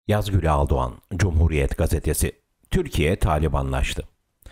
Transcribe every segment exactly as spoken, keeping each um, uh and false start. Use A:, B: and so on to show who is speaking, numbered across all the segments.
A: Yazgül Aldoğan, Cumhuriyet Gazetesi. Türkiye Talibanlaştı.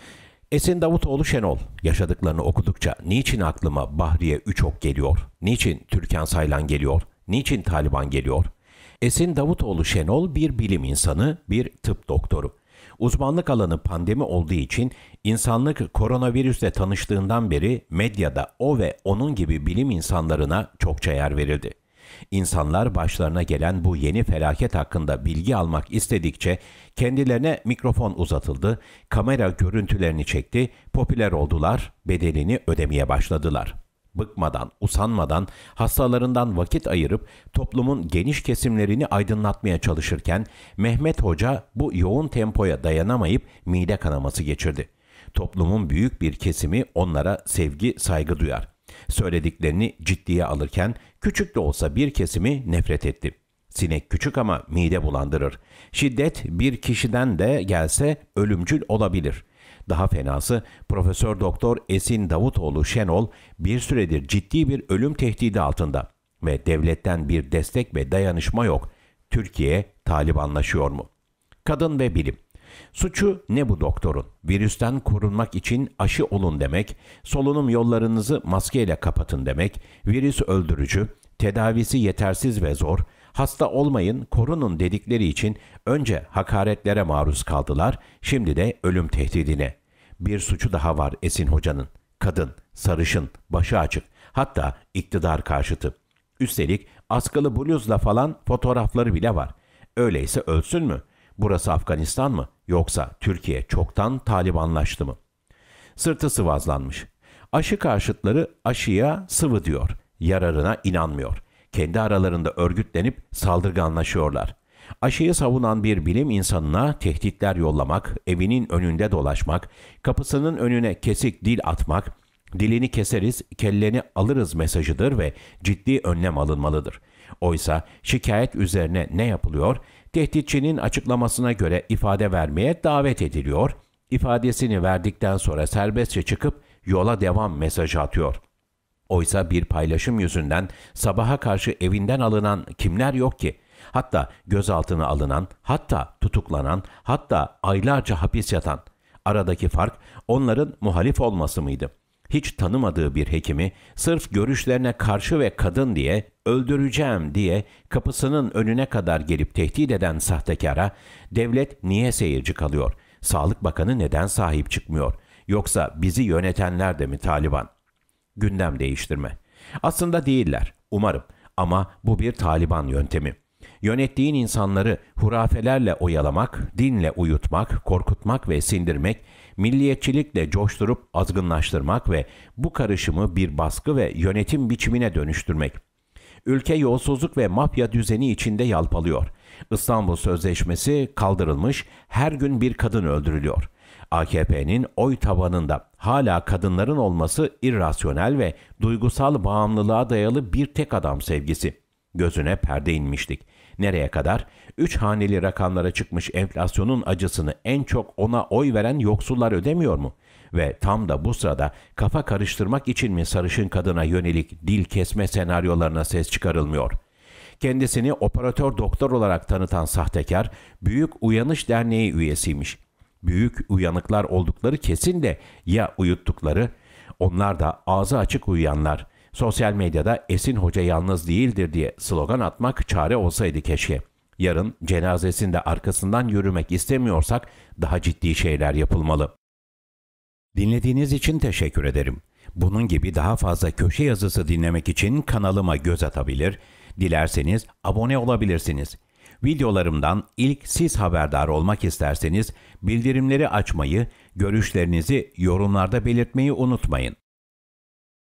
A: Esin Davutoğlu Şenol, yaşadıklarını okudukça niçin aklıma Bahriye Üçok geliyor, niçin Türkan Saylan geliyor, niçin Taliban geliyor? Esin Davutoğlu Şenol bir bilim insanı, bir tıp doktoru. Uzmanlık alanı pandemi olduğu için insanlık koronavirüsle tanıştığından beri medyada o ve onun gibi bilim insanlarına çokça yer verildi. İnsanlar başlarına gelen bu yeni felaket hakkında bilgi almak istedikçe kendilerine mikrofon uzatıldı, kamera görüntülerini çekti, popüler oldular, bedelini ödemeye başladılar. Bıkmadan, usanmadan, hastalarından vakit ayırıp toplumun geniş kesimlerini aydınlatmaya çalışırken Mehmet Hoca bu yoğun tempoya dayanamayıp mide kanaması geçirdi. Toplumun büyük bir kesimi onlara sevgi, saygı duyar. Söylediklerini ciddiye alırken küçük de olsa bir kesimi nefret etti. Sinek küçük ama mide bulandırır. Şiddet bir kişiden de gelse ölümcül olabilir. Daha fenası Profesör Doktor Esin Davutoğlu Şenol bir süredir ciddi bir ölüm tehdidi altında ve devletten bir destek ve dayanışma yok. Türkiye Talibanlaşıyor mu? Kadın ve bilim. Suçu ne bu doktorun? Virüsten korunmak için aşı olun demek, solunum yollarınızı maskeyle kapatın demek, virüs öldürücü, tedavisi yetersiz ve zor, hasta olmayın, korunun dedikleri için önce hakaretlere maruz kaldılar, şimdi de ölüm tehdidine. Bir suçu daha var Esin Hoca'nın. Kadın, sarışın, başı açık, hatta iktidar karşıtı. Üstelik askılı bluzla falan fotoğrafları bile var. Öyleyse ölsün mü? Burası Afganistan mı? Yoksa Türkiye çoktan Talibanlaştı mı? Sırtı sıvazlanmış. Aşı karşıtları aşıya sıvı diyor. Yararına inanmıyor. Kendi aralarında örgütlenip saldırganlaşıyorlar. Aşıyı savunan bir bilim insanına tehditler yollamak, evinin önünde dolaşmak, kapısının önüne kesik dil atmak, dilini keseriz, kelleni alırız mesajıdır ve ciddi önlem alınmalıdır. Oysa şikayet üzerine ne yapılıyor? Tehditçinin açıklamasına göre ifade vermeye davet ediliyor, ifadesini verdikten sonra serbestçe çıkıp yola devam mesajı atıyor. Oysa bir paylaşım yüzünden sabaha karşı evinden alınan kimler yok ki? Hatta gözaltına alınan, hatta tutuklanan, hatta aylarca hapis yatan. Aradaki fark onların muhalif olması mıydı? Hiç tanımadığı bir hekimi sırf görüşlerine karşı ve kadın diye öldüreceğim diye kapısının önüne kadar gelip tehdit eden sahtekara devlet niye seyirci kalıyor? Sağlık Bakanı neden sahip çıkmıyor? Yoksa bizi yönetenler de mi Taliban? Gündem değiştirme. Aslında değiller, umarım. Ama bu bir Taliban yöntemi. Yönettiğin insanları hurafelerle oyalamak, dinle uyutmak, korkutmak ve sindirmek, milliyetçilikle coşturup azgınlaştırmak ve bu karışımı bir baskı ve yönetim biçimine dönüştürmek. Ülke yolsuzluk ve mafya düzeni içinde yalpalıyor. İstanbul Sözleşmesi kaldırılmış, her gün bir kadın öldürülüyor. A K P'nin oy tabanında hala kadınların olması irrasyonel ve duygusal bağımlılığa dayalı bir tek adam sevgisi. Gözüne perde inmiştik. Nereye kadar? Üç haneli rakamlara çıkmış enflasyonun acısını en çok ona oy veren yoksullar ödemiyor mu? Ve tam da bu sırada kafa karıştırmak için mi sarışın kadına yönelik dil kesme senaryolarına ses çıkarılmıyor? Kendisini operatör doktor olarak tanıtan sahtekar, Büyük Uyanış Derneği üyesiymiş. Büyük uyanıklar oldukları kesin de ya uyuttukları, onlar da ağzı açık uyuyanlar. Sosyal medyada Esin Hoca yalnız değildir diye slogan atmak çare olsaydı keşke. Yarın cenazesinde arkasından yürümek istemiyorsak daha ciddi şeyler yapılmalı. Dinlediğiniz için teşekkür ederim. Bunun gibi daha fazla köşe yazısı dinlemek için kanalıma göz atabilir, dilerseniz abone olabilirsiniz. Videolarımdan ilk siz haberdar olmak isterseniz bildirimleri açmayı, görüşlerinizi yorumlarda belirtmeyi unutmayın.